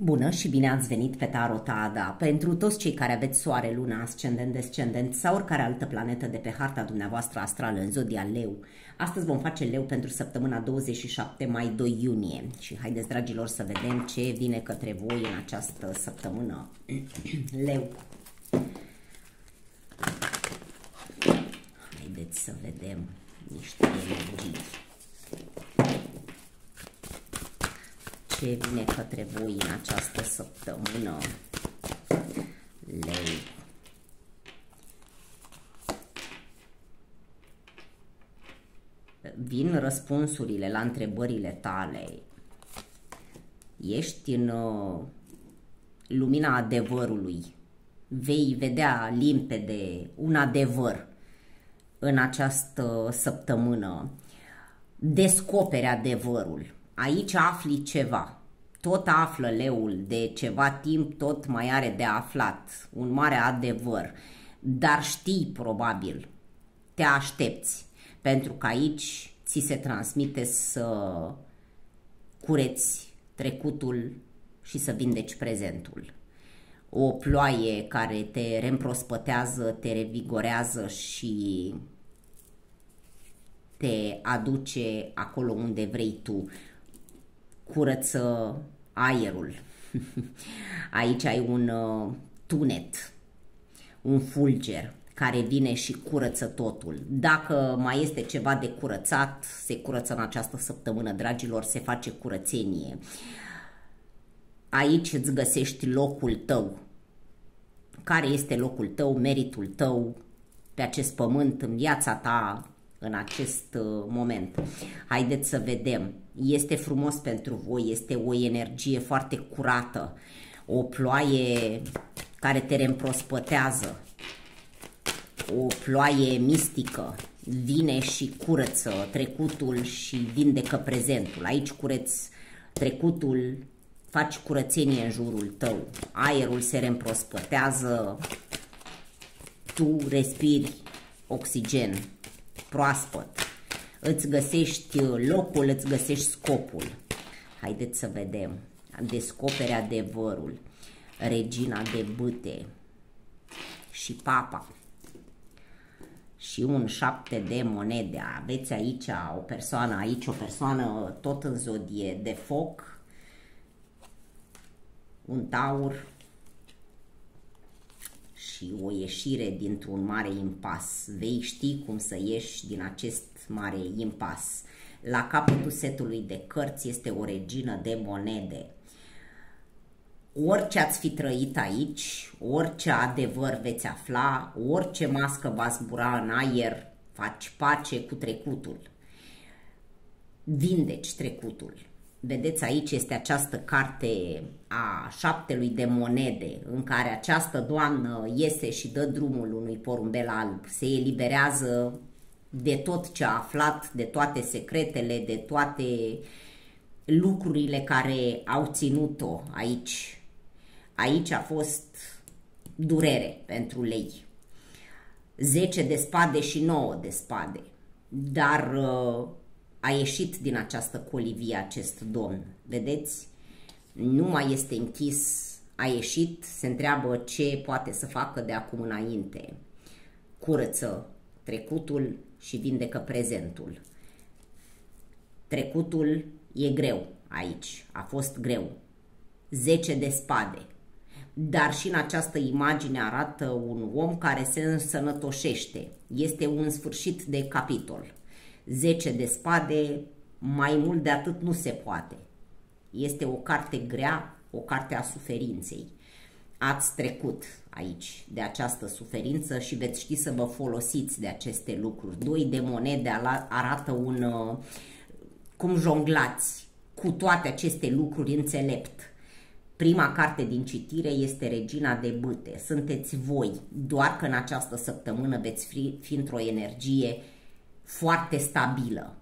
Bună și bine ați venit pe Tarot Ada. Pentru toți cei care aveți soare, luna, ascendent, descendent sau oricare altă planetă de pe harta dumneavoastră astrală în zodia Leu, astăzi vom face Leu pentru săptămâna 27 mai-2 iunie. Și haideți, dragilor, să vedem ce vine către voi în această săptămână. Leu. Haideți să vedem niște energii. Ce vine către voi în această săptămână? Leu. Vin răspunsurile la întrebările tale. Ești în lumina adevărului. Vei vedea limpede un adevăr în această săptămână. Descoperi adevărul. Aici afli ceva. Tot află Leul de ceva timp, tot mai are de aflat. Un mare adevăr. Dar știi probabil. Te aștepți. Pentru că aici ți se transmite să cureți trecutul și să vindeci prezentul. O ploaie care te reîmprospătează, te revigorează și te aduce acolo unde vrei tu. Curăță aerul. Aici ai un tunet, un fulger care vine și curăță totul. Dacă mai este ceva de curățat, se curăță în această săptămână, dragilor, se face curățenie. Aici îți găsești locul tău. Care este locul tău, meritul tău pe acest pământ, în viața ta, în acest moment. Haideți să vedem. Este frumos pentru voi, este o energie foarte curată, o ploaie care te reîmprospătează, o ploaie mistică, vine și curăță trecutul și vindecă prezentul. Aici cureți trecutul, faci curățenie în jurul tău, aerul se reîmprospătează, tu respiri oxigen proaspăt, îți găsești locul, îți găsești scopul. Haideți să vedem. Descoperi adevărul. Regina de bâte și papa și un 7 de monede. Aveți aici o persoană tot în zodie de foc, un taur și o ieșire dintr-un mare impas. Vei ști cum să ieși din acest mare impas. La capătul setului de cărți este o regină de monede. Orice ați fi trăit aici, orice adevăr veți afla, orice mască va zbura în aer, faci pace cu trecutul. Vindeci trecutul. Vedeți, aici este această carte a 7 de monede, în care această doamnă iese și dă drumul unui porumbel alb. Se eliberează de tot ce a aflat, de toate secretele, de toate lucrurile care au ținut-o aici. Aici a fost durere pentru lei. 10 de spade și 9 de spade. Dar a ieșit din această colivie acest domn. Vedeți? Nu mai este închis, a ieșit, se întreabă ce poate să facă de acum înainte. Curăță trecutul și vindecă prezentul. Trecutul e greu aici, a fost greu. 10 de spade. Dar și în această imagine arată un om care se însănătoșește. Este un sfârșit de capitol. 10 de spade, mai mult de atât nu se poate. Este o carte grea, o carte a suferinței. Ați trecut aici de această suferință și veți ști să vă folosiți de aceste lucruri. 2 de monede arată cum jonglați cu toate aceste lucruri înțelept. Prima carte din citire este Regina de bâte. Sunteți voi, doar că în această săptămână veți fi într-o energie foarte stabilă.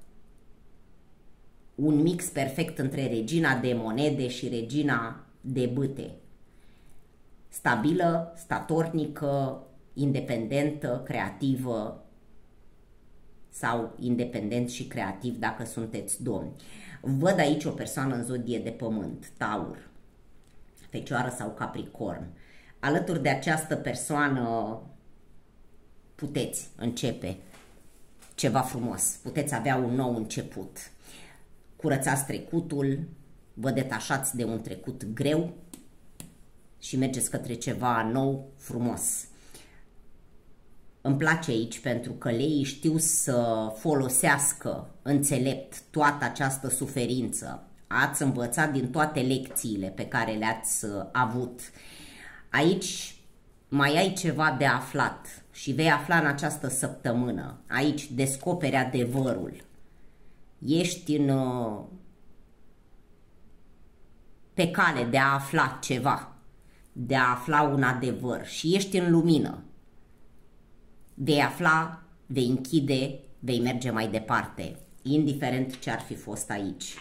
Un mix perfect între Regina de monede și Regina de bâte. Stabilă, statornică, independentă, creativă sau independent și creativ dacă sunteți domni. Văd aici o persoană în zodie de pământ, Taur. Fecioară sau Capricorn. Alături de această persoană puteți începe ceva frumos, puteți avea un nou început. Curățați trecutul, vă detașați de un trecut greu și mergeți către ceva nou, frumos. Îmi place aici pentru că leii știu să folosească înțelept toată această suferință. Ați învățat din toate lecțiile pe care le-ați avut. Aici mai ai ceva de aflat și vei afla în această săptămână. Aici descoperi adevărul. Ești pe cale de a afla ceva, de a afla un adevăr și ești în lumină. Vei afla, vei închide, vei merge mai departe, indiferent ce ar fi fost aici.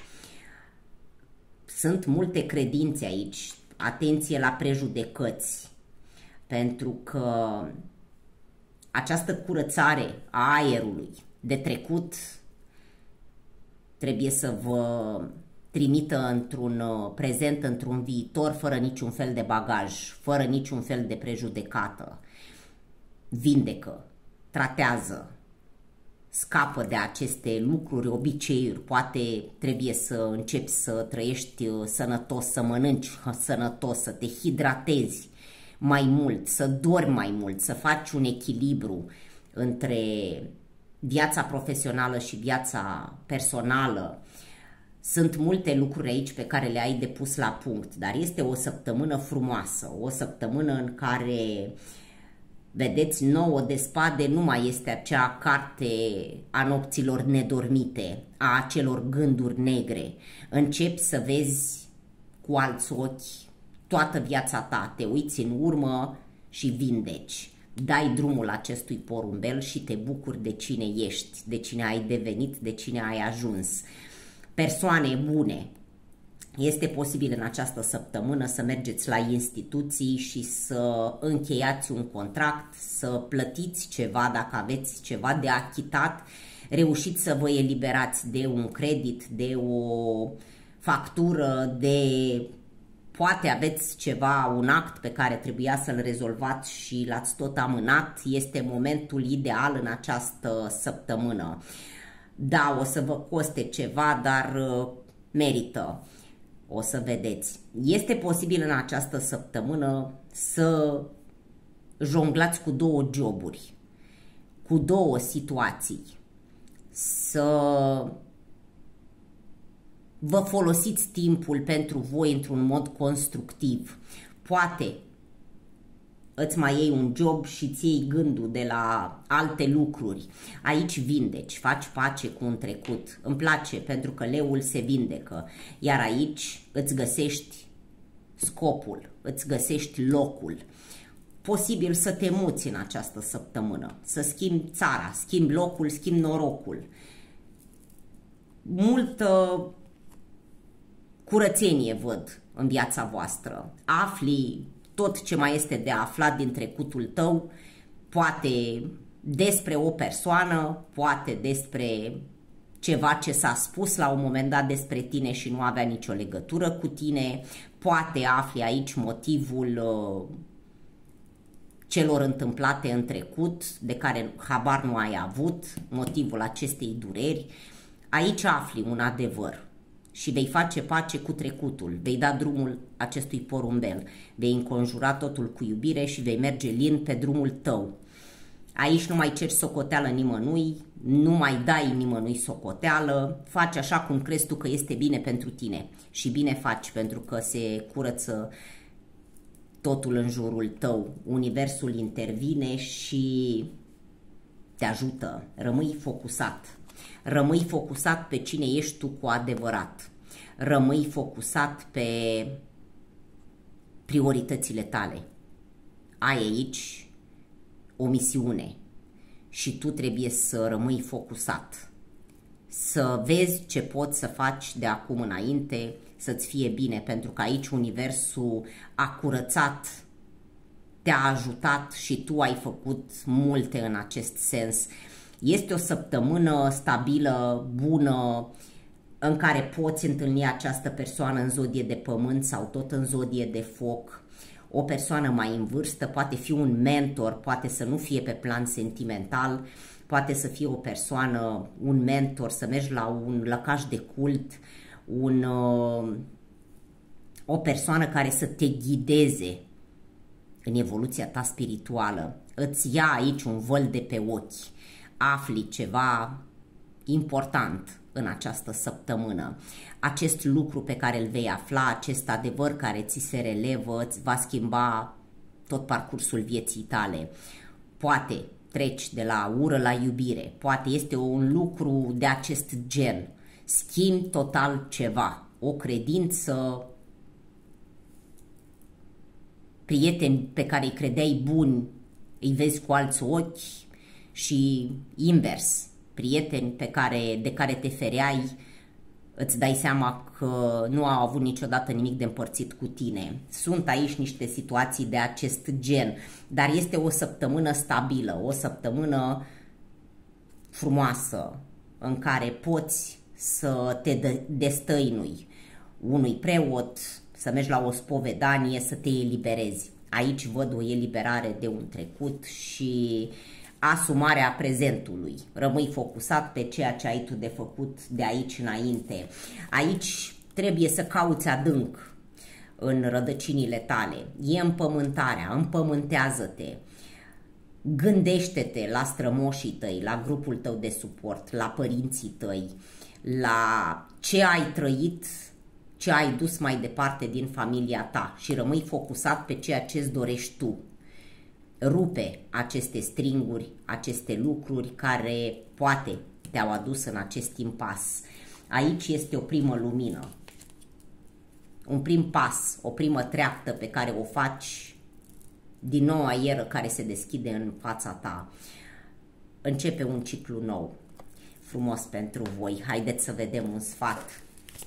Sunt multe credințe aici, atenție la prejudecăți, pentru că această curățare a aerului de trecut trebuie să vă trimită într-un prezent, într-un viitor, fără niciun fel de bagaj, fără niciun fel de prejudecată. Vindecă, tratează, scapă de aceste lucruri, obiceiuri. Poate trebuie să începi să trăiești sănătos, să mănânci sănătos, să te hidratezi mai mult, să dormi mai mult, să faci un echilibru între viața profesională și viața personală. Sunt multe lucruri aici pe care le ai de pus la punct, dar este o săptămână frumoasă, o săptămână în care, vedeți, 9 de spade nu mai este acea carte a nopților nedormite, a acelor gânduri negre. Începi să vezi cu alți ochi toată viața ta, te uiți în urmă și vindeci. Dai drumul acestui porumbel și te bucuri de cine ești, de cine ai devenit, de cine ai ajuns. Persoane bune. Este posibil în această săptămână să mergeți la instituții și să încheiați un contract, să plătiți ceva dacă aveți ceva de achitat, reușiți să vă eliberați de un credit, de o factură, de poate aveți ceva, un act pe care trebuia să-l rezolvați și l-ați tot amânat. Este momentul ideal în această săptămână. Da, o să vă coste ceva, dar merită. O să vedeți. Este posibil în această săptămână să jonglați cu două joburi, cu două situații, să vă folosiți timpul pentru voi într-un mod constructiv. Poate îți mai iei un job și îți iei gândul de la alte lucruri. Aici vindeci, faci pace cu un trecut. Îmi place pentru că leul se vindecă. Iar aici îți găsești scopul, îți găsești locul. Posibil să te muți în această săptămână, să schimbi țara, schimbi locul, schimbi norocul. Multă curățenie văd în viața voastră. Afli tot ce mai este de aflat din trecutul tău, poate despre o persoană, poate despre ceva ce s-a spus la un moment dat despre tine și nu avea nicio legătură cu tine, poate afli aici motivul celor întâmplate în trecut, de care habar nu ai avut, motivul acestei dureri. Aici afli un adevăr și vei face pace cu trecutul, vei da drumul acestui porumbel, vei înconjura totul cu iubire și vei merge lin pe drumul tău. Aici nu mai ceri socoteală nimănui, nu mai dai nimănui socoteală, faci așa cum crezi tu că este bine pentru tine și bine faci pentru că se curăță totul în jurul tău, universul intervine și te ajută, rămâi focusat. Rămâi focusat pe cine ești tu cu adevărat. Rămâi focusat pe prioritățile tale. Ai aici o misiune și tu trebuie să rămâi focusat. Să vezi ce poți să faci de acum înainte, să-ți fie bine, pentru că aici universul a curățat, te-a ajutat și tu ai făcut multe în acest sens. Este o săptămână stabilă, bună, în care poți întâlni această persoană în zodie de pământ sau tot în zodie de foc, o persoană mai în vârstă, poate fi un mentor, poate să nu fie pe plan sentimental, poate să fie o persoană, un mentor, să mergi la un lăcaș de cult, o persoană care să te ghideze în evoluția ta spirituală. Îți ia aici un văl de pe ochi, afli ceva important în această săptămână. Acest lucru pe care îl vei afla, acest adevăr care ți se relevă, îți va schimba tot parcursul vieții tale. Poate treci de la ură la iubire, poate este un lucru de acest gen. Schimbi total ceva, o credință, prieteni pe care îi credeai buni, îi vezi cu alți ochi și invers, prieteni de care te fereai, îți dai seama că nu au avut niciodată nimic de împărțit cu tine. Sunt aici niște situații de acest gen, dar este o săptămână stabilă, o săptămână frumoasă în care poți să te destăinui unui preot, să mergi la o spovedanie, să te eliberezi. Aici văd o eliberare de un trecut și asumarea prezentului. Rămâi focusat pe ceea ce ai tu de făcut de aici înainte. Aici trebuie să cauți adânc în rădăcinile tale. E împământarea, împământează-te. Gândește-te la strămoșii tăi, la grupul tău de suport, la părinții tăi, la ce ai trăit, ce ai dus mai departe din familia ta și rămâi focusat pe ceea ce îți dorești tu. Rupe aceste stringuri, aceste lucruri care poate te-au adus în acest impas. Aici este o primă lumină, un prim pas, o primă treaptă pe care o faci din noua eră care se deschide în fața ta. Începe un ciclu nou, frumos pentru voi. Haideți să vedem un sfat.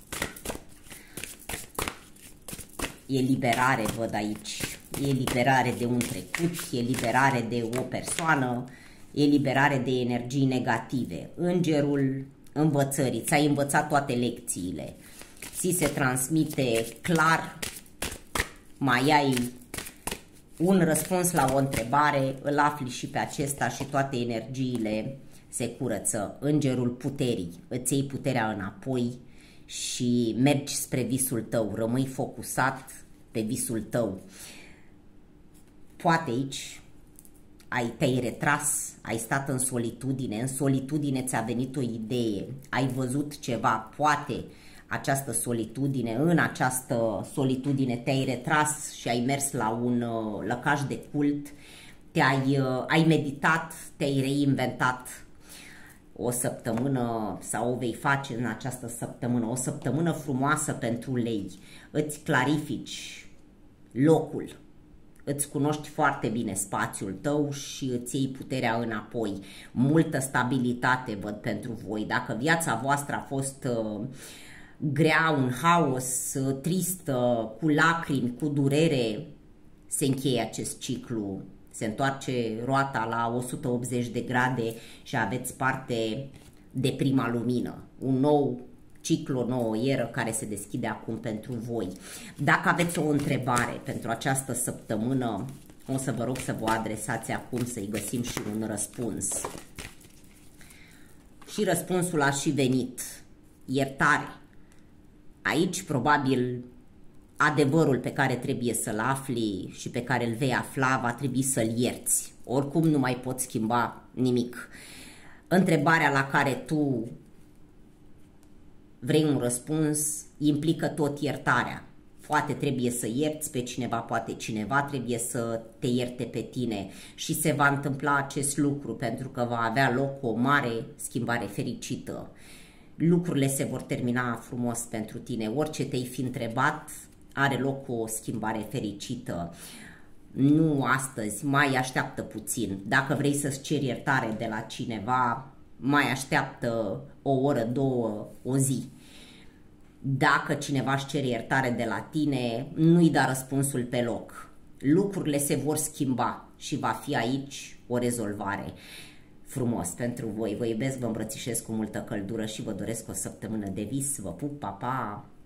Eliberare văd aici. Eliberare de un trecut, eliberare de o persoană, eliberare de energii negative. Îngerul învățării, ți-ai învățat toate lecțiile, ți se transmite clar, mai ai un răspuns la o întrebare, îl afli și pe acesta și toate energiile se curăță. Îngerul puterii, îți iei puterea înapoi și mergi spre visul tău, rămâi focusat pe visul tău. Poate aici te-ai retras, ai stat în solitudine ți-a venit o idee, ai văzut ceva, poate în această solitudine te-ai retras și ai mers la un lăcaș de cult, ai meditat, te-ai reinventat. O săptămână sau o vei face în această săptămână, o săptămână frumoasă pentru lei, îți clarifici locul, îți cunoști foarte bine spațiul tău și îți iei puterea înapoi. Multă stabilitate văd pentru voi. Dacă viața voastră a fost grea, un haos, tristă, cu lacrimi, cu durere, se încheie acest ciclu. Se întoarce roata la 180 de grade și aveți parte de prima lumină. Un nou ciclu, o nouă eră care se deschide acum pentru voi. Dacă aveți o întrebare pentru această săptămână, o să vă rog să vă adresați acum să-i găsim și un răspuns. Și răspunsul a și venit. Iertare. Aici probabil adevărul pe care trebuie să-l afli și pe care îl vei afla va trebui să-l ierți. Oricum nu mai poți schimba nimic. Întrebarea la care tu vrei un răspuns implică tot iertarea. Poate trebuie să ierți pe cineva, poate cineva trebuie să te ierte pe tine și se va întâmpla acest lucru pentru că va avea loc o mare schimbare fericită. Lucrurile se vor termina frumos pentru tine. Orice te-ai fi întrebat, are loc o schimbare fericită. Nu astăzi, mai așteaptă puțin. Dacă vrei să-ți ceri iertare de la cineva, mai așteaptă o oră, două, o zi. Dacă cineva își cere iertare de la tine, nu-i da răspunsul pe loc. Lucrurile se vor schimba și va fi aici o rezolvare. frumos pentru voi. Vă iubesc, vă îmbrățișez cu multă căldură și vă doresc o săptămână de vis. Vă pup, pa, pa!